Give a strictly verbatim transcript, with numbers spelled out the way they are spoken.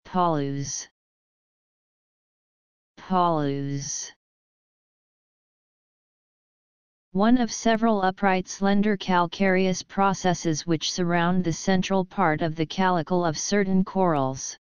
Palus. Palus. One of several upright slender calcareous processes which surround the central part of the calicle of certain corals.